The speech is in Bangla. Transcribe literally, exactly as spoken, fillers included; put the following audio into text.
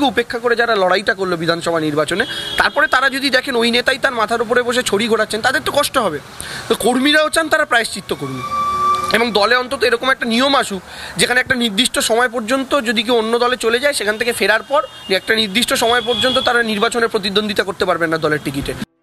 উপেক্ষা করে যারা লড়াইটা করলো বিধানসভা নির্বাচনে, তারপরে তারা যদি দেখেন ওই নেতাই তার মাথার উপরে বসে ছড়ি ঘোরাচ্ছেন, তাদের তো কষ্ট হবে। তো কর্মীরাও চান তারা প্রায়শ্চিত্ত করুন, এবং দলে অন্তত এরকম একটা নিয়ম আসুক যেখানে একটা নির্দিষ্ট সময় পর্যন্ত যদি কেউ অন্য দলে চলে যায়, সেখান থেকে ফেরার পর একটা নির্দিষ্ট সময় পর্যন্ত তারা নির্বাচনে প্রতিদ্বন্দ্বিতা করতে পারবেন না দলের টিকিটে।